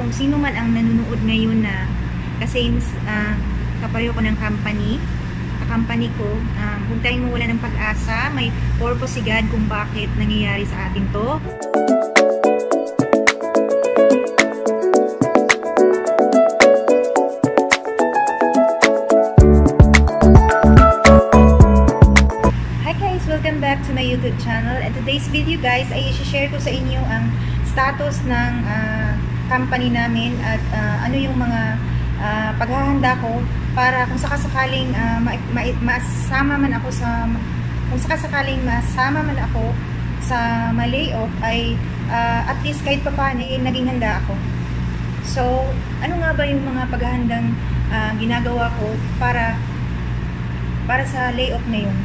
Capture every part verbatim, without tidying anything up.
kung sino man ang nanonood ngayon na kasi uh, kapareho ko ng company, company ko, um, huwag tayong mawala ng pag-asa. May purpose si God kung bakit nangyayari sa atin to. Hi guys! Welcome back to my YouTube channel. And today's video guys ay i-share ko sa inyo ang status ng uh, company namin at uh, ano yung mga uh, paghahanda ko para kung sakasakaling uh, ma ma masama man ako sa kung sakasakaling masama man ako sa ma-layoff ay uh, at least kahit papaano eh, naging handa ako. So, ano nga ba yung mga paghahandang uh, ginagawa ko para para sa layoff na yun?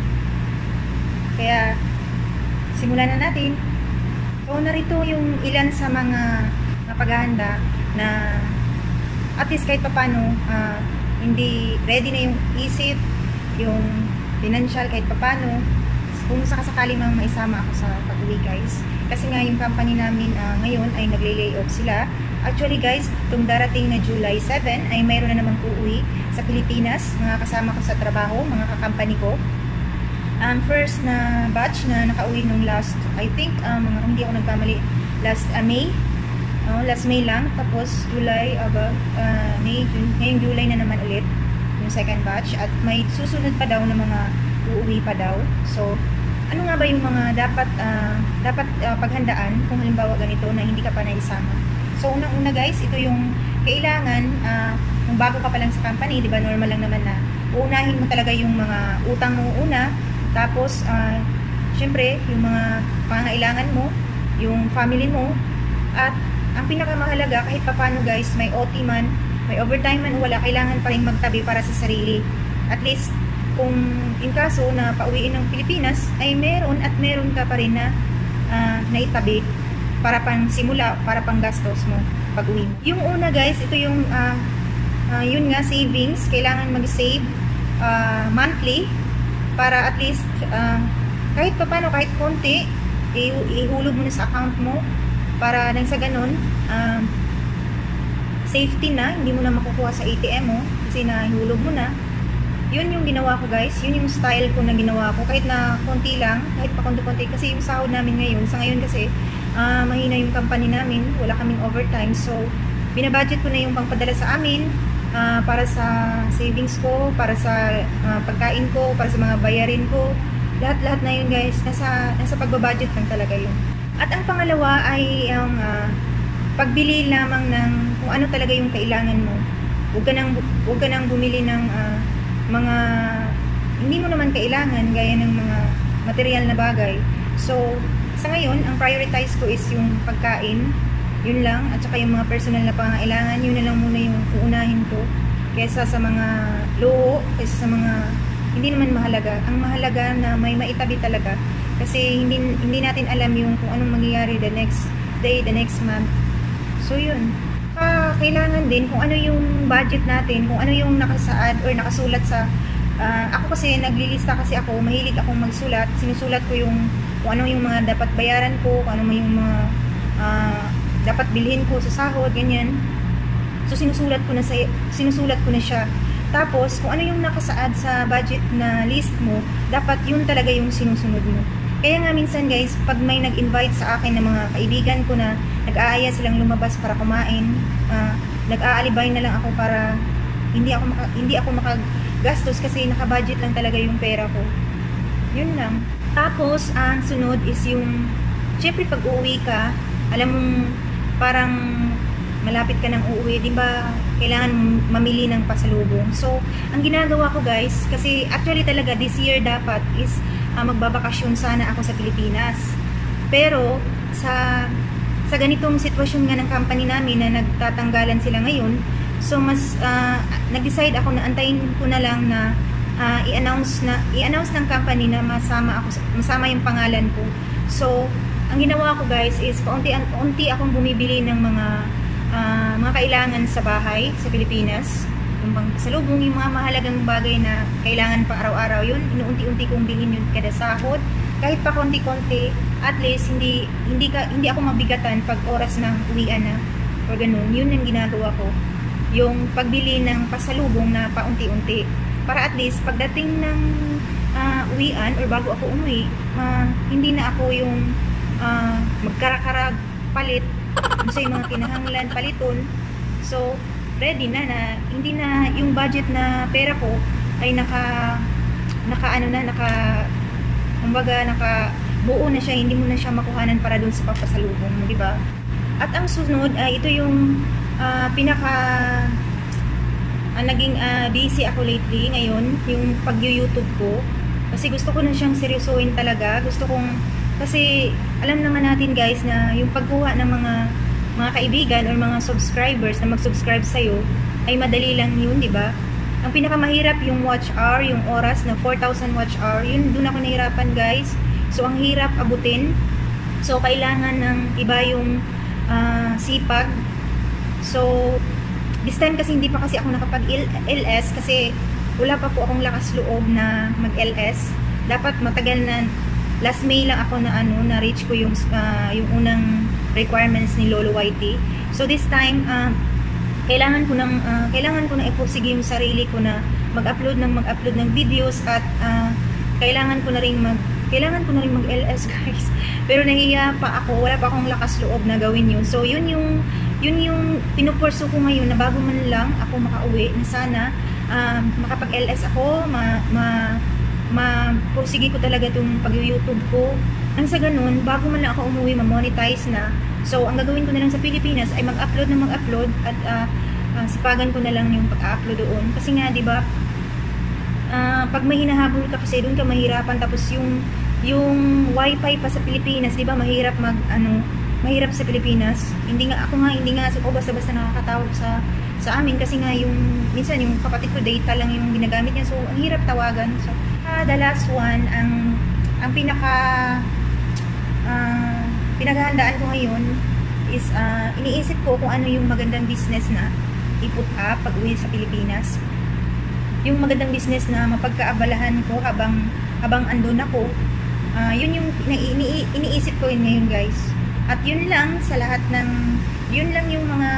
Kaya simulan na natin. So, narito yung ilan sa mga, mga paghahanda na at least kahit papaano uh, hindi ready na yung isip, yung financial kahit papano, kung sakasakali mang maisama ako sa pag-uwi guys. Kasi nga yung company namin uh, ngayon ay nagle-layoff sila. Actually guys, itong darating na July seventh ay mayroon na naman uuwi sa Pilipinas, mga kasama ko sa trabaho, mga kakampany ko. Um, first na batch na nakauwi nung last, I think, um, mga, hindi ako nagkamali, last uh, May. Uh, last May lang, tapos July, aba, uh, May, June, ngayong July na naman ulit yung second batch at may susunod pa daw na mga uuwi pa daw. So, ano nga ba yung mga dapat uh, dapat uh, paghandaan kung halimbawa ganito na hindi ka pa naisama? So, unang-una guys, ito yung kailangan, uh, kung bago ka pa lang sa company, di ba normal lang naman na uunahin mo talaga yung mga utang mo una, tapos, uh, syempre, yung mga pangangailangan mo, yung family mo, at ang pinakamahalaga, kahit papano guys, may O T man, may overtime man, wala, kailangan pa rin magtabi para sa sarili. At least, kung in kaso na pauwiin ng Pilipinas, ay meron at meron ka pa rin na uh, naitabi para pang simula, para pang gastos mo pag-uwi mo. Yung una guys, ito yung, uh, uh, yun nga, savings. Kailangan mag-save uh, monthly para at least, uh, kahit papano, kahit konti, ihulog mo na sa account mo para nang sa ganun, uh, safety na, hindi mo na makukuha sa A T M mo kasi nahihulog mo na. Yun yung ginawa ko guys, yun yung style ko na ginawa ko, kahit na konti lang, kahit pa konti-konti, kasi yung sahod namin ngayon, sa ngayon kasi, uh, mahina yung company namin, wala kaming overtime, so, binabudget ko na yung pangpadala sa amin, uh, para sa savings ko, para sa uh, pagkain ko, para sa mga bayarin ko, lahat-lahat na yun guys, nasa, nasa pagbabudget lang talaga yun. At ang pangalawa ay ang uh, pagbili lamang ng kung ano talaga yung kailangan mo. Huwag ka nang, huwag ka nang bumili ng uh, mga hindi mo naman kailangan, gaya ng mga material na bagay. So, sa ngayon, ang prioritize ko is yung pagkain, yun lang, at saka yung mga personal na pangangailangan, yun na lang muna yung uunahin ko, kesa sa mga luho, kesa sa mga hindi naman mahalaga. Ang mahalaga na may maitabi talaga. Kasi hindi, hindi natin alam yung kung anong mangyayari the next day, the next month. So, yun. Uh, kailangan din kung ano yung budget natin, kung ano yung nakasaad or nakasulat sa... Uh, ako kasi, naglilista kasi ako, mahilig akong magsulat. Sinusulat ko yung kung ano yung mga dapat bayaran ko, kung ano yung mga uh, dapat bilhin ko sa sahod, ganyan. So, sinusulat ko na, sa, sinusulat ko na siya. Tapos, kung ano yung nakasaad sa budget na list mo, dapat yun talaga yung sinusunod mo. Kaya nga minsan guys, pag may nag-invite sa akin ng mga kaibigan ko na nag-aaya silang lumabas para kumain, uh, nag-aalibay na lang ako para hindi ako maka, hindi ako makagastos kasi naka-budget lang talaga yung pera ko. Yun lang. Tapos, ang sunod is yung, syempre pag uuwi ka, alam mong parang malapit ka ng uuwi, di ba? Kailangan mamili ng pasalubong. So, ang ginagawa ko guys, kasi actually talaga this year dapat is uh, magbabakasyon sana ako sa Pilipinas. Pero, sa sa ganitong sitwasyon nga ng company namin na nagtatanggalan sila ngayon, so mas uh, nag-decide ako na antayin ko na lang na uh, i-announce na i-announce ng company na masama ako, masama yung pangalan ko. So, ang ginawa ko guys is paunti-unti akong bumibili ng mga Uh, mga kailangan sa bahay sa Pilipinas, yung bang pasalubong, yung mga mahalagang bagay na kailangan pang araw-araw, yun inuunti-unti kong bilhin yun kada sahod, kahit pa konti-konti, at least hindi hindi ka hindi ako mabigatan pag oras ng uwian na. or ganun, yun ang ginagawa ko. Yung pagbili ng pasalubong na paunti-unti. Para at least, pagdating ng uh, uwian, or bago ako umuwi, uh, hindi na ako yung uh, magkarakarag palit, so yung mga kinahanglan paliton. So, ready na na, hindi na yung budget na pera ko ay naka, naka ano na, naka, kumbaga, naka, buo na siya, hindi mo na siya makuhanan para dun sa papasalubong, di ba? At ang sunod, ay uh, ito yung uh, pinaka uh, naging uh, busy ako lately ngayon, yung pag-YouTube ko, kasi gusto ko na siyang seryosohin talaga. Gusto kong, kasi alam naman natin guys na yung pagkuha ng mga mga kaibigan or mga subscribers na mag-subscribe sa'yo ay madali lang yun, di ba? Ang pinakamahirap yung watch hour, yung oras na four thousand watch hour, yun doon ako nahirapan guys. So ang hirap abutin, so kailangan ng iba yung Uh, sipag. So this time kasi hindi pa kasi ako nakapag L S kasi wala pa po akong lakas loob na mag L S. Dapat matagal na, last May lang ako na ano na reach ko yung uh, yung unang requirements ni Lolo Whitey. So this time uh, kailangan ko nang uh, kailangan ko na ipursige yung sarili ko na mag-upload ng mag-upload ng videos at uh, kailangan ko na ring mag kailangan ko na rin mag-L S guys. Pero nahiya pa ako, wala pa akong lakas loob na gawin yun. So yun yung yun yung pinupurso ko ngayon na bago man lang ako makauwi na sana uh, makapag-L S ako, ma, ma, ma-pursige ko talaga itong pag-YouTube ko. Nang sa ganun, bago man lang ako umuwi, ma-monetize na. So ang gagawin ko na lang sa Pilipinas ay mag-upload na mag-upload at uh, uh, sipagan ko na lang yung pag-upload doon. Kasi nga, di ba, Uh, pag may hinahabol ka kasi doon ka mahirapan, tapos yung yung wifi pa sa Pilipinas, di ba, mahirap mag ano, mahirap sa Pilipinas. Hindi nga ako nga hindi nga ako basta-basta nakakatawag sa sa amin kasi nga yung minsan yung kapatid ko data lang yung ginagamit niya, so ang hirap tawagan. So uh, the last one, ang ang pinaka uh, pinaghahandaan ko ngayon is uh, iniisip ko kung ano yung magandang business na i-put up pag uwi sa Pilipinas. Yung magandang business na mapagkaabalahan ko habang habang andun ako, uh, yun yung ini iniisip ko yun ngayon guys. At yun lang sa lahat ng yun lang yung mga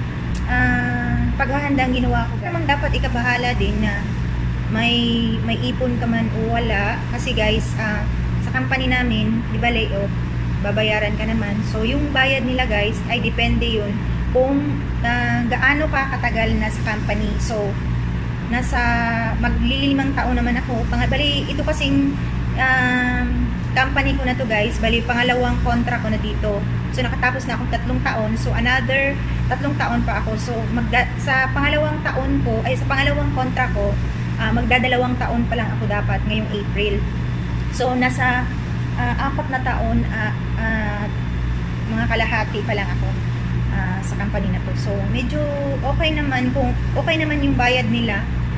uh, paghahandang ginawa ko. Namang dapat ikabahala din na may may ipon ka man o wala, kasi guys uh, sa company namin, di ba, layoff, babayaran ka naman. So yung bayad nila guys ay depende yun kung uh, gaano ka katagal na sa company. So nasa maglilimang taon naman ako. Bali, ito kasing um, company ko na to guys, bali pangalawang kontra ko na dito. So nakatapos na akong tatlong taon. So another tatlong taon pa ako. So magda sa pangalawang taon ko, ay sa pangalawang kontra ko, uh, magdadalawang taon pa lang ako dapat ngayong April. So nasa uh, apat na taon, uh, uh, mga kalahati pa lang ako uh, sa company na to. So medyo okay naman, kung okay naman yung bayad nila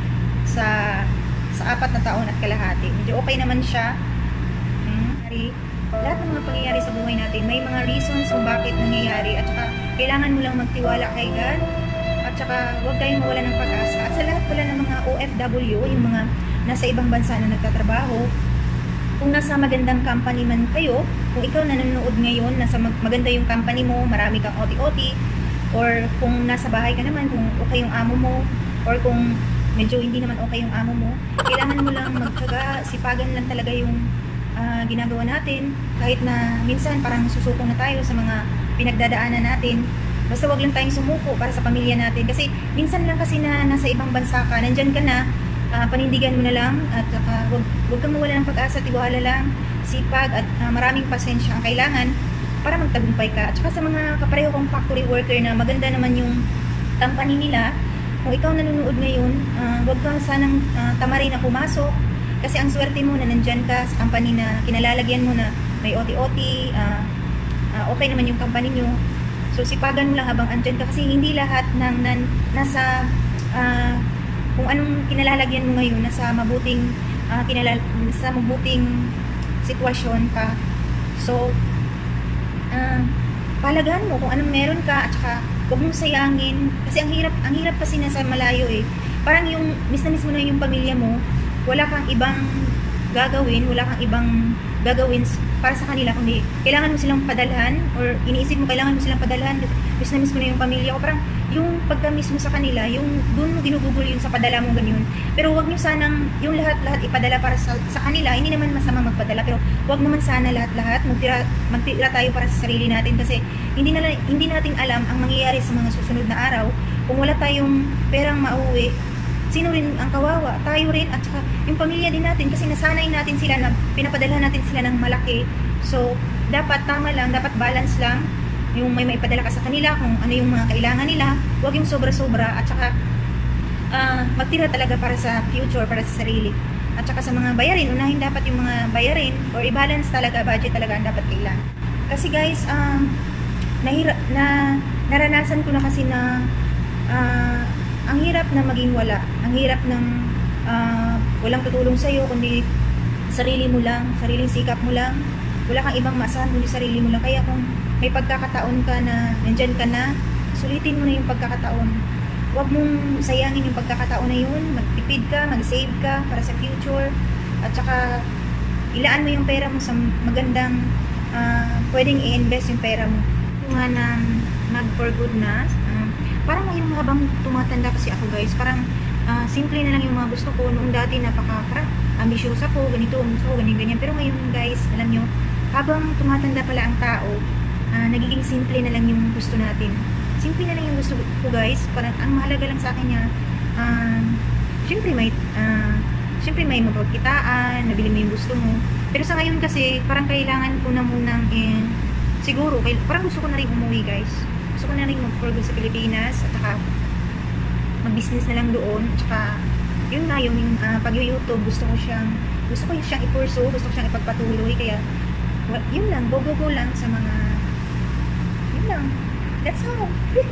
sa sa apat na taon at kalahati. Medyo okay naman siya. Hmm. Lahat ng mga pangyayari sa buhay natin, may mga reasons kung bakit nangyayari, at saka kailangan mo lang magtiwala kay God, at saka huwag tayong mawala ng pag-asa. At sa lahat pala ng mga O F W, yung mga nasa ibang bansa na nagtatrabaho, kung nasa magandang company man kayo, kung ikaw nanonood ngayon, nasa maganda yung company mo, marami kang O T O T, or kung nasa bahay ka naman, kung okay yung amo mo, or kung medyo hindi naman okay yung amo mo, kailangan mo lang magtyaga, sipagan lang talaga yung uh, ginagawa natin, kahit na minsan parang susuko na tayo sa mga pinagdadaanan natin. Basta wag lang tayong sumuko para sa pamilya natin, kasi minsan lang kasi na nasa ibang bansa ka, nandyan ka na, uh, panindigan mo na lang, at uh, wag, wag kang mawala ng pag-asa, tiwala lang, sipag, at uh, maraming pasensya ang kailangan para magtagumpay ka. At saka sa mga kapareho kong factory worker na maganda naman yung company nila, kung ikaw nanonood ngayon, uh, huwag ka sanang uh, tamarin na pumasok, kasi ang swerte mo na nandyan ka sa company na kinalalagyan mo na may O T O T, uh, uh, okay naman yung company nyo. So sipagan mo lang habang andyan ka, kasi hindi lahat ng nan, nasa uh, kung anong kinalalagyan mo ngayon nasa mabuting uh, kinalal nasa mabuting sitwasyon ka. So uh, palagahan mo kung anong meron ka, at saka huwag mong sayangin, kasi ang hirap, ang hirap kasi nasa malayo eh. Parang yung miss na miss mo na yung pamilya mo, wala kang ibang gagawin, wala kang ibang gagawin para sa kanila, kundi kailangan mo silang padalhan or iniisip mo kailangan mo silang padalhan, miss na miss mo na yung pamilya ko, parang yung pagka-miss mo sa kanila, yung doon mo ginugugol yun sa padala mo ganyan. Pero wag niyo sanang yung lahat-lahat ipadala para sa, sa kanila. Hindi naman masama magpadala, pero wag naman sana lahat-lahat magtira, magtira tayo para sa sarili natin, kasi hindi na hindi natin alam ang mangyayari sa mga susunod na araw. Kung wala tayong perang mauwi, sino rin ang kawawa? Tayo rin, at saka yung pamilya din natin, kasi nasanay natin sila na pinapadala natin sila ng malaki. So dapat tama lang, dapat balance lang. Yung may maipadala ka sa kanila, kung ano yung mga kailangan nila, huwag yung sobra-sobra, at saka uh, magtira talaga para sa future, para sa sarili. At saka sa mga bayarin, unahin dapat yung mga bayarin, or i-balance talaga, budget talaga ang dapat kailangan. Kasi guys, um, nahira, na, naranasan ko na kasi na uh, ang hirap na maging wala, ang hirap ng uh, walang tutulong sa'yo, kundi sarili mo lang, sariling sikap mo lang, wala kang ibang maasahan kundi sarili mo lang. Kaya kung may pagkakataon ka na nandyan ka na, sulitin mo na yung pagkakataon. Huwag mong sayangin yung pagkakataon na yun. Magtipid ka, mag-save ka para sa future, at saka ilaan mo yung pera mo sa magandang uh, pwedeng i-invest yung pera mo. Nga ng mag for good na uh, parang ngayon habang tumatanda kasi ako guys, parang uh, simple na lang yung mga gusto ko. Noong dati napaka parang ambisyosa ko, ganito, gusto ko, ganyan, ganyan. Pero ngayon guys, alam nyo, habang tumatanda pala ang tao, Uh, nagiging simple na lang yung gusto natin. Simple na lang yung gusto ko guys. Parang ang mahalaga lang sa akin niya, uh, syempre may uh, syempre may mapagkitaan, nabili mo yung gusto mo. Pero sa ngayon kasi, parang kailangan ko na munang eh, siguro, kay, parang gusto ko na rin umuwi guys. Gusto ko na rin mag-for good sa Pilipinas, at saka mag-business na lang doon. At saka yun nga yung uh, pag-YouTube, gusto ko siyang gusto ko siyang i-pursue, gusto ko siyang ipagpatuloy. Kaya well, yun lang, go-go-go lang sa mga lang. That's all.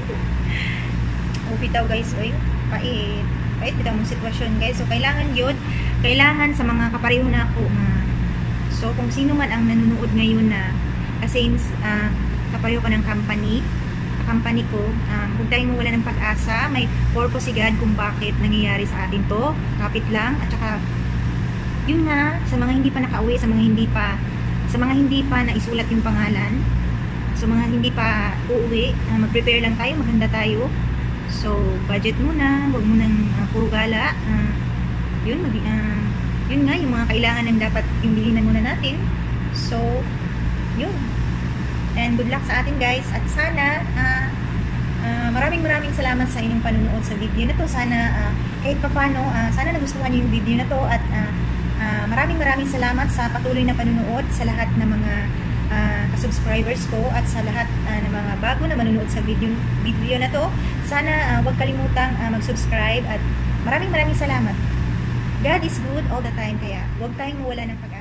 O bitaw guys, oy, pait. Pait bitaw mong sitwasyon guys. So kailangan yun, kailangan sa mga kapareho na ako. Uh, so kung sino man ang nanonood ngayon na kasi uh, kapareho ka ng company, company ko, um, huwag tayong mawala ng pag-asa. May purpose si God kung bakit nangyayari sa atin to. Kapit lang. At saka yun nga, sa mga hindi pa nakauwi, sa mga hindi pa sa mga hindi pa naisulat yung pangalan, so mga hindi pa uuwi, uh, mag-prepare lang tayo, maganda tayo. So budget muna, huwag mo nang uh, puro gala. Uh, yun, mag, uh, yun nga, yung mga kailangan ng dapat yung bilinan muna natin. So yun. And good luck sa atin guys. At sana uh, uh, maraming maraming salamat sa inyong panunood sa video na to. Sana uh, kahit papano, uh, sana nagustuhan niyo yung video na to. At uh, uh, maraming maraming salamat sa patuloy na panunood sa lahat ng mga Uh, subscribers ko, at sa lahat uh, ng mga bago na manonood sa video, video na to. Sana uh, huwag kalimutang uh, mag-subscribe, at maraming maraming salamat. God is good all the time, kaya huwag tayong mawala ng pag-asa.